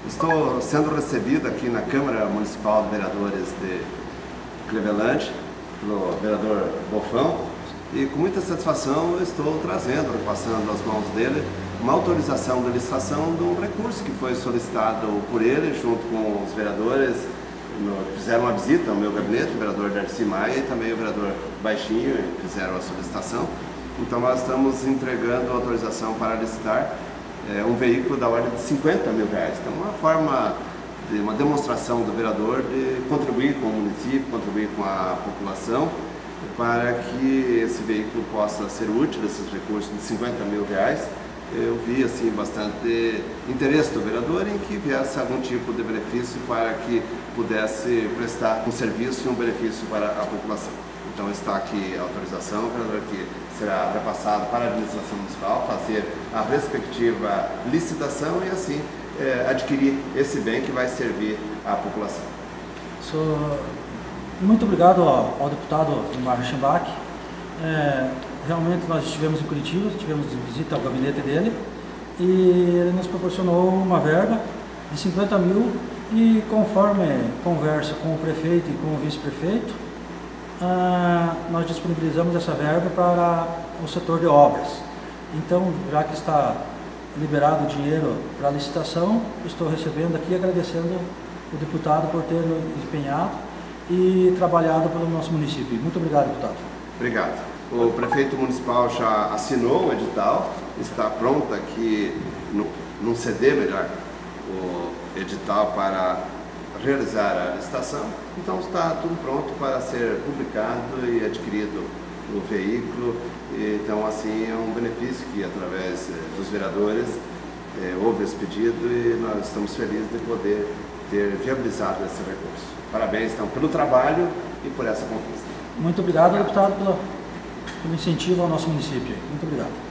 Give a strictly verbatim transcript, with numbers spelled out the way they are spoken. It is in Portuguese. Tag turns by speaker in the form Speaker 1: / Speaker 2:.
Speaker 1: Estou sendo recebido aqui na Câmara Municipal de Vereadores de Cleveland, pelo vereador Bofão, e com muita satisfação eu estou trazendo, repassando às mãos dele, uma autorização de licitação de um recurso que foi solicitado por ele, junto com os vereadores, no, fizeram uma visita ao meu gabinete, o vereador Darcy Maia e também o vereador Baixinho, fizeram a solicitação. Então nós estamos entregando a autorização para licitar é, um veículo da ordem de cinquenta mil reais. Então uma forma, de uma demonstração do vereador de contribuir com o município, contribuir com a população, para que esse veículo possa ser útil, esses recursos de cinquenta mil reais. Eu vi assim bastante interesse do vereador em que viesse algum tipo de benefício para que pudesse prestar um serviço e um benefício para a população. Então está aqui a autorização, vereador, que será repassada para a administração municipal, fazer a respectiva licitação e assim é, adquirir esse bem que vai servir à população.
Speaker 2: Sou... Muito obrigado ao, ao deputado Mário Schembach. É, realmente nós estivemos em Curitiba, tivemos visita ao gabinete dele e ele nos proporcionou uma verba de cinquenta mil e conforme conversa com o prefeito e com o vice-prefeito, ah, nós disponibilizamos essa verba para o setor de obras. Então, já que está liberado o dinheiro para a licitação, estou recebendo aqui e agradecendo o deputado por ter nos empenhado e trabalhado pelo nosso município. Muito obrigado, deputado.
Speaker 1: Obrigado. O prefeito municipal já assinou o edital, está pronto aqui no, num C D, melhor, o edital para realizar a licitação. Então está tudo pronto para ser publicado e adquirido o veículo. Então assim é um benefício que através dos vereadores é, houve esse pedido e nós estamos felizes de poder ter viabilizado esse recurso. Parabéns então pelo trabalho e por essa conquista.
Speaker 2: Muito obrigado, deputado, pelo, pelo incentivo ao nosso município. Muito obrigado.